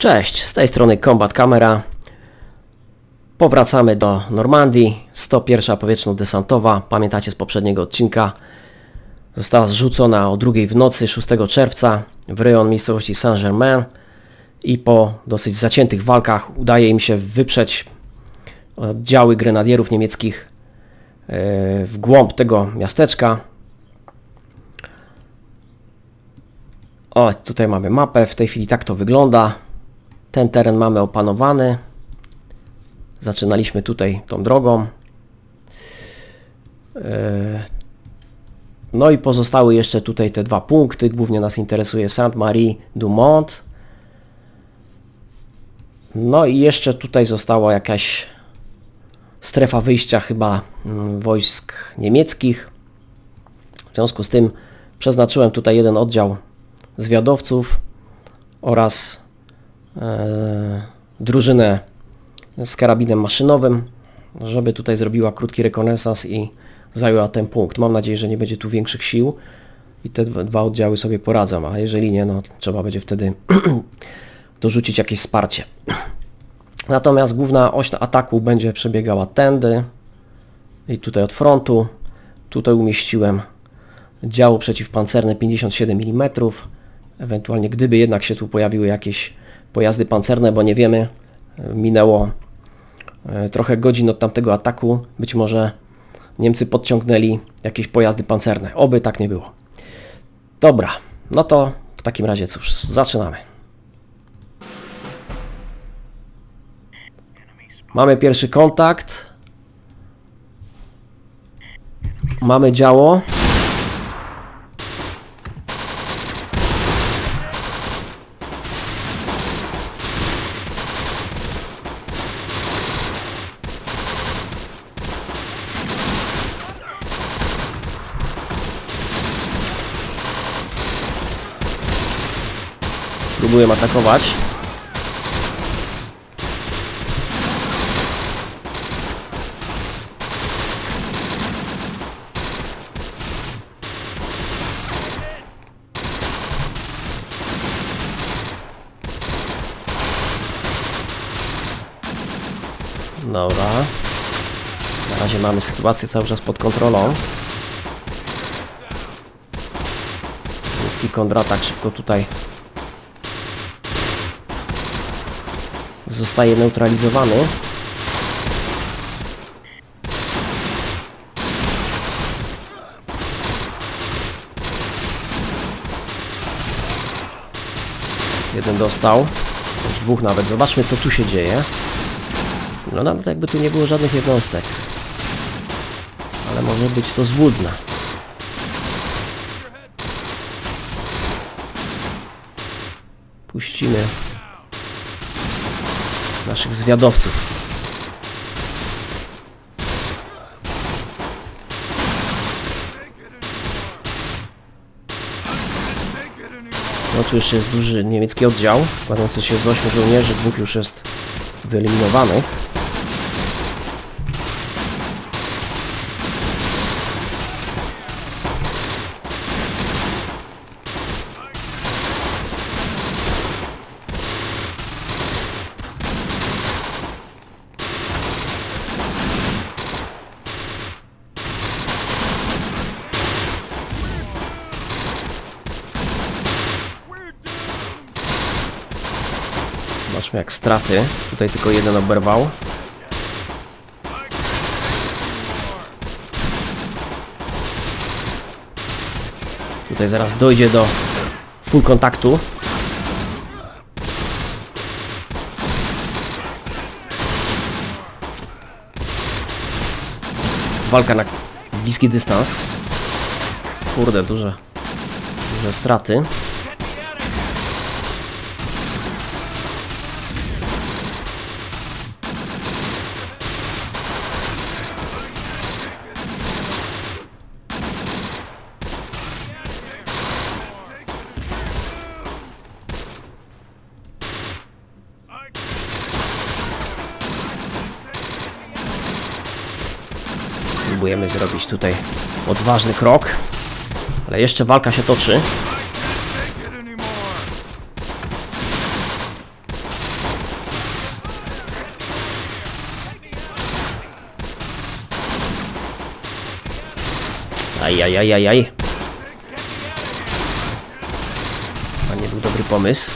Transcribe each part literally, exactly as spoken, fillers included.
Cześć, z tej strony Combat Camera. Powracamy do Normandii. sto pierwsza powietrzno-desantowa. Pamiętacie z poprzedniego odcinka. Została zrzucona o drugiej w nocy szóstego czerwca w rejon miejscowości Saint-Germain i po dosyć zaciętych walkach udaje im się wyprzeć oddziały grenadierów niemieckich w głąb tego miasteczka. O, tutaj mamy mapę. W tej chwili tak to wygląda. Ten teren mamy opanowany. Zaczynaliśmy tutaj tą drogą. No i pozostały jeszcze tutaj te dwa punkty. Głównie nas interesuje Sainte-Marie-du-Mont. No i jeszcze tutaj została jakaś strefa wyjścia chyba wojsk niemieckich. W związku z tym przeznaczyłem tutaj jeden oddział zwiadowców oraz e, drużynę z karabinem maszynowym, żeby tutaj zrobiła krótki rekonesans i zajęła ten punkt. Mam nadzieję, że nie będzie tu większych sił i te dwa oddziały sobie poradzą, a jeżeli nie, no trzeba będzie wtedy dorzucić jakieś wsparcie. Natomiast główna oś ataku będzie przebiegała tędy i tutaj od frontu. Tutaj umieściłem działo przeciwpancerne pięćdziesiąt siedem milimetrów. Ewentualnie gdyby jednak się tu pojawiły jakieś pojazdy pancerne, bo nie wiemy, minęło trochę godzin od tamtego ataku, być może Niemcy podciągnęli jakieś pojazdy pancerne. Oby tak nie było. Dobra, no to w takim razie cóż, zaczynamy. Mamy pierwszy kontakt. Mamy działo. Próbuję atakować. Dobra. Na razie mamy sytuację cały czas pod kontrolą. Niemiecki kontratak szybko tutaj zostaje neutralizowany. Jeden dostał. Już dwóch nawet. Zobaczmy, co tu się dzieje. No nawet jakby tu nie było żadnych jednostek. Ale może być to złudne. Puścimy naszych zwiadowców. No tu jeszcze jest duży niemiecki oddział składający się z ośmiu żołnierzy, dwóch już jest wyeliminowanych. Zobaczmy jak straty. Tutaj tylko jeden oberwał. Tutaj zaraz dojdzie do full kontaktu. Walka na bliski dystans. Kurde, duże, duże straty. Próbujemy zrobić tutaj odważny krok, ale jeszcze walka się toczy. Ajajajajaj. To nie był dobry pomysł.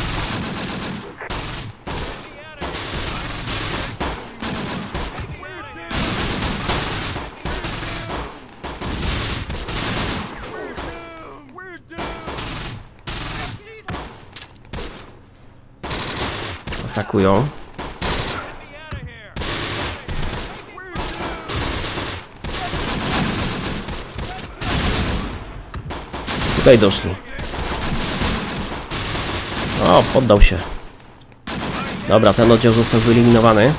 Atakują. Tutaj doszli. O, poddał się. Dobra, ten oddział został wyeliminowany.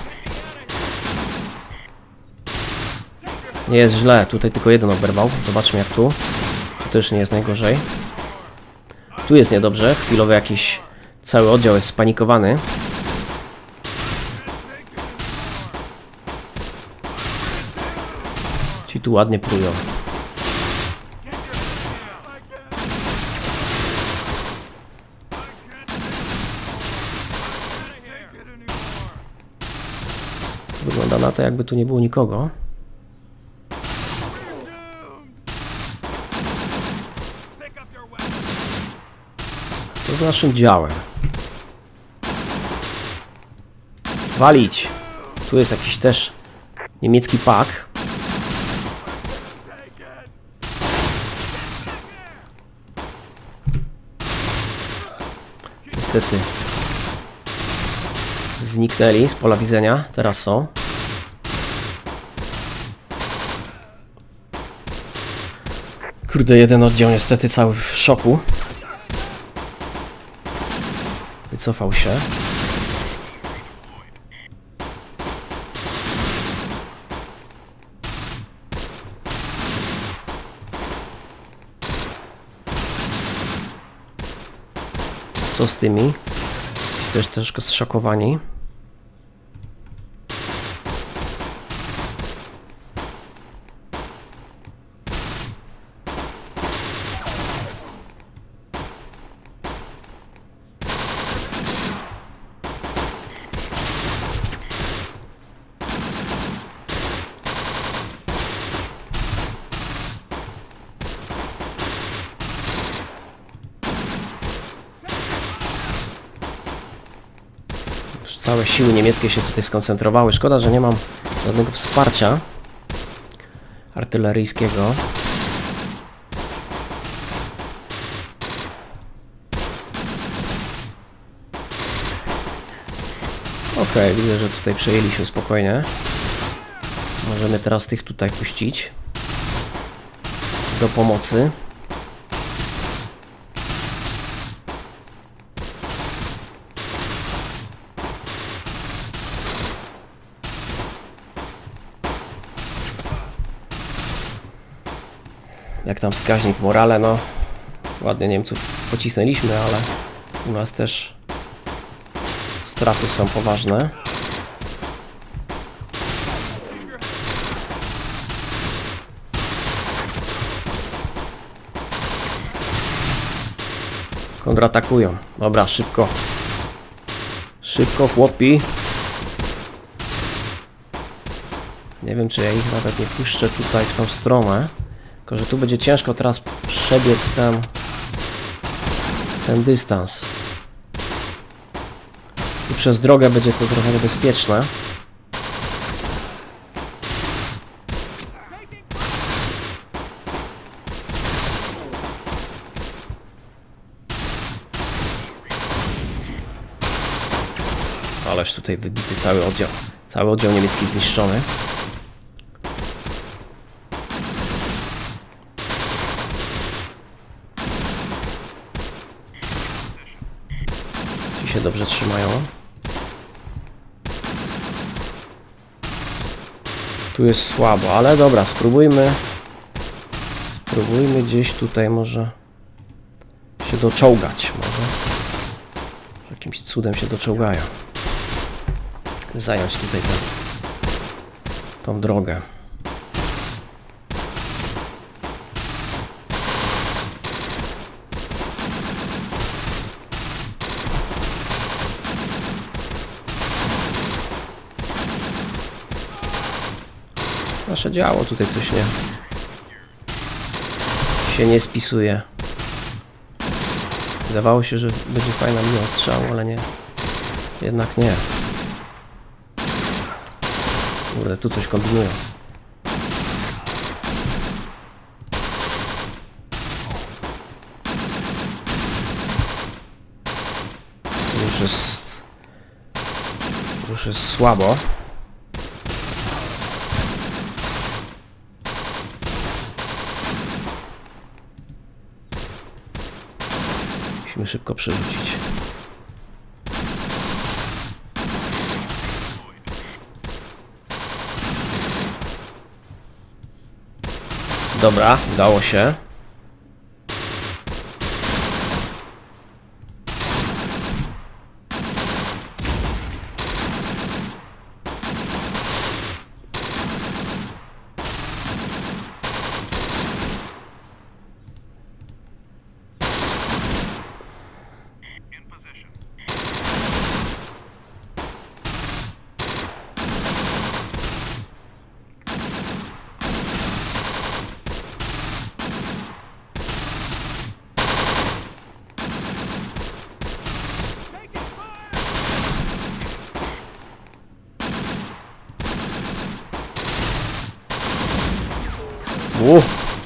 Nie jest źle, tutaj tylko jeden oberwał. Zobaczmy jak tu. Tu też nie jest najgorzej. Tu jest niedobrze, chwilowo jakiś cały oddział jest spanikowany. Ci tu ładnie prują. Wygląda na to, jakby tu nie było nikogo. Co z naszym działem? Walić! Tu jest jakiś też niemiecki pak. Niestety zniknęli z pola widzenia. Teraz są. Kurde, jeden oddział niestety cały w szoku. Wycofał się. Co z tymi? Też troszkę zszokowani. Całe siły niemieckie się tutaj skoncentrowały. Szkoda, że nie mam żadnego wsparcia artyleryjskiego. Ok, widzę, że tutaj przejęliśmy spokojnie. Możemy teraz tych tutaj puścić do pomocy. Jak tam wskaźnik morale, no ładnie Niemców pocisnęliśmy, ale u nas też straty są poważne. Kontratakują. Dobra, szybko. Szybko, chłopi. Nie wiem, czy ja ich nawet nie puszczę tutaj w tą stronę. Tylko że tu będzie ciężko teraz przebiec ten, ten dystans. I przez drogę będzie to trochę niebezpieczne. Ależ tutaj wybity cały oddział. Cały oddział niemiecki zniszczony. Ci się dobrze trzymają. Tu jest słabo, ale dobra, spróbujmy. Spróbujmy gdzieś tutaj może się doczołgać. Może jakimś cudem się doczołgają. Zająć tutaj tę, tą drogę. Nasze działo tutaj coś nie, się nie spisuje. Wydawało się, że będzie fajna miła strzał, ale nie. Jednak nie. Kurde, tu coś kombinują. Już jest... Już jest słabo. Musimy szybko przerzucić. Dobra, udało się. U.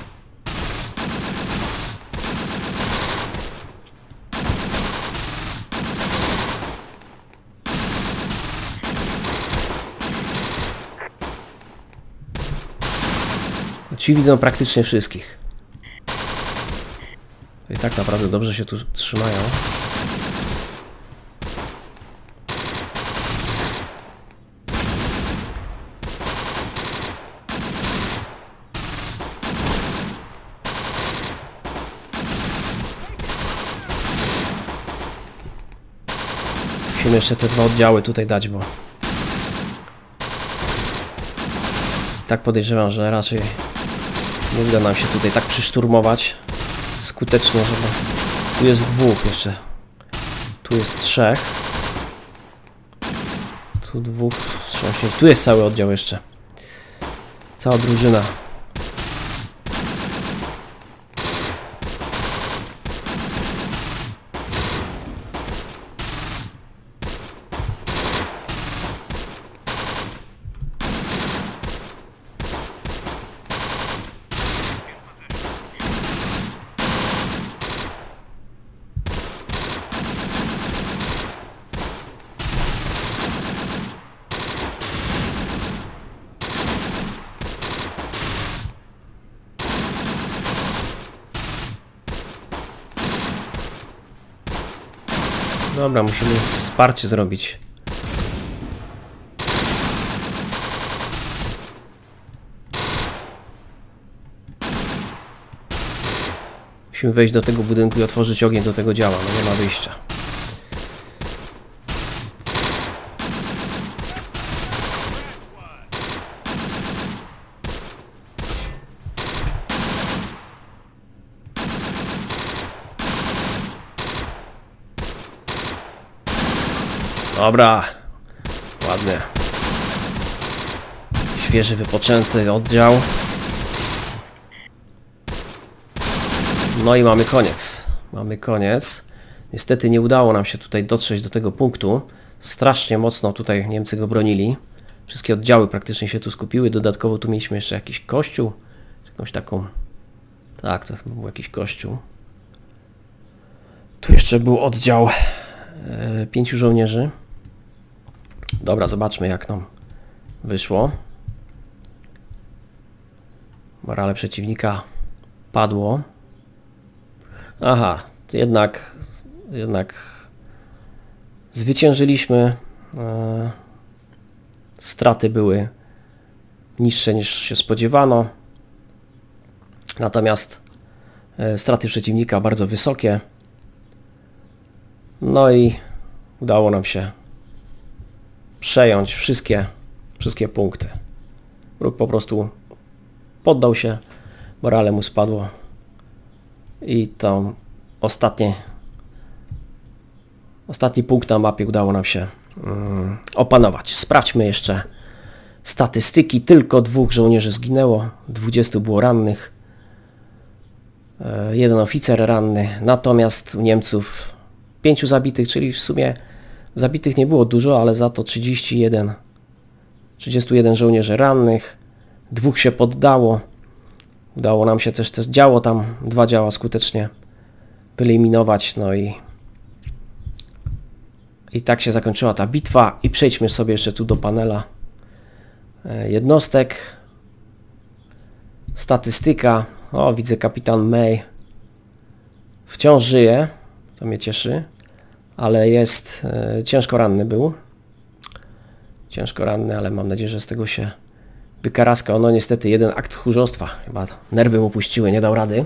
Ci widzą praktycznie wszystkich. I tak naprawdę dobrze się tu trzymają. Musimy jeszcze te dwa oddziały tutaj dać, bo tak podejrzewam, że raczej nie uda nam się tutaj tak przyszturmować skutecznie, żeby... Tu jest dwóch jeszcze. Tu jest trzech. Tu dwóch, trzech. Tu jest cały oddział jeszcze. Cała drużyna. Dobra, musimy wsparcie zrobić. Musimy wejść do tego budynku i otworzyć ogień do tego działa, no nie ma wyjścia. Dobra, ładnie. Świeży, wypoczęty oddział. No i mamy koniec. Mamy koniec. Niestety nie udało nam się tutaj dotrzeć do tego punktu. Strasznie mocno tutaj Niemcy go bronili. Wszystkie oddziały praktycznie się tu skupiły. Dodatkowo tu mieliśmy jeszcze jakiś kościół. Jakąś taką... Tak, to chyba był jakiś kościół. Tu jeszcze był oddział e, pięciu żołnierzy. Dobra, zobaczmy jak nam wyszło. Morale przeciwnika padło. Aha, jednak, jednak zwyciężyliśmy. E, straty były niższe niż się spodziewano. Natomiast e, straty przeciwnika bardzo wysokie. No i udało nam się przejąć wszystkie, wszystkie punkty. Wróg po prostu poddał się, morale mu spadło i to ostatnie, ostatni punkt na mapie udało nam się um, opanować. Sprawdźmy jeszcze statystyki. Tylko dwóch żołnierzy zginęło, dwudziestu było rannych. jeden oficer ranny, natomiast u Niemców pięciu zabitych, czyli w sumie zabitych nie było dużo, ale za to trzydzieści jeden, trzydzieści jeden żołnierzy rannych, dwóch się poddało. Udało nam się też, też działo tam, dwa działa skutecznie wyeliminować, no i i tak się zakończyła ta bitwa. I przejdźmy sobie jeszcze tu do panela jednostek. Statystyka. O, widzę, kapitan May wciąż żyje, to mnie cieszy, ale jest e, ciężko ranny był. Ciężko ranny, ale mam nadzieję, że z tego się wykaraskał. No niestety jeden akt tchórzostwa, chyba nerwy mu puściły, nie dał rady.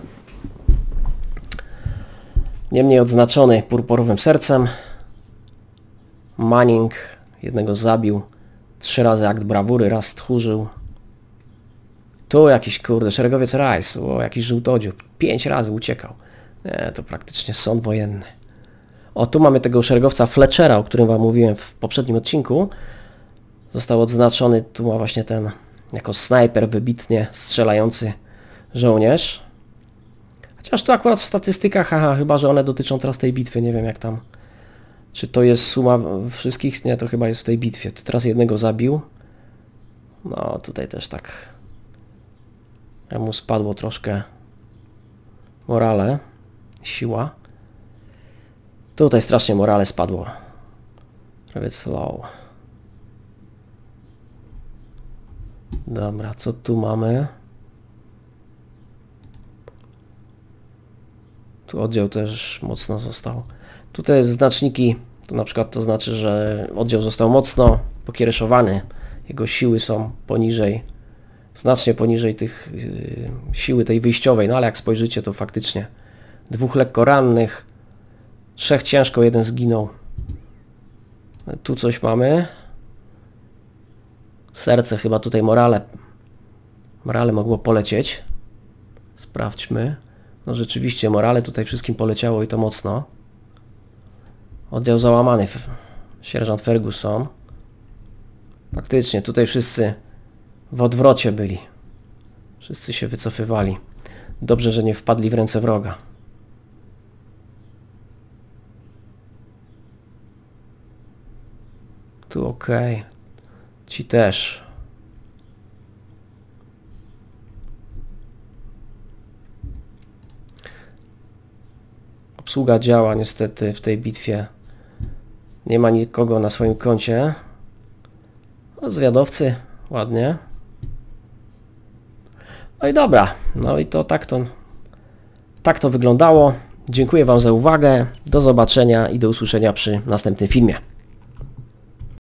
Niemniej odznaczony purpurowym sercem. Manning jednego zabił, trzy razy akt brawury, raz stchórzył. Tu jakiś, kurde, szeregowiec Rice, o, jakiś żółtodziób, pięć razy uciekał. Nie, to praktycznie sąd wojenny. O, tu mamy tego szeregowca Fletchera, o którym wam mówiłem w poprzednim odcinku. Został odznaczony, tu ma właśnie ten, jako snajper wybitnie strzelający żołnierz. Chociaż tu akurat w statystykach, aha, chyba że one dotyczą teraz tej bitwy, nie wiem jak tam. Czy to jest suma wszystkich? Nie, to chyba jest w tej bitwie. Tu teraz jednego zabił. No, tutaj też tak. Mu spadło troszkę morale, siła. Tutaj strasznie morale spadło. Prawie slow. Dobra, co tu mamy? Tu oddział też mocno został. Tutaj znaczniki, to na przykład to znaczy, że oddział został mocno pokiereszowany. Jego siły są poniżej, znacznie poniżej tych yy, siły tej wyjściowej. No ale jak spojrzycie, to faktycznie dwóch lekko rannych, trzech ciężko, jeden zginął. Tu coś mamy. Serce chyba tutaj morale. Morale mogło polecieć. Sprawdźmy. No rzeczywiście morale tutaj wszystkim poleciało i to mocno. Oddział załamany. Sierżant Ferguson. Faktycznie tutaj wszyscy w odwrocie byli. Wszyscy się wycofywali. Dobrze, że nie wpadli w ręce wroga. Tu ok. Ci też. Obsługa działa niestety w tej bitwie. Nie ma nikogo na swoim koncie. O, zwiadowcy, ładnie. No i dobra. No i to tak to tak to wyglądało. Dziękuję wam za uwagę. Do zobaczenia i do usłyszenia przy następnym filmie.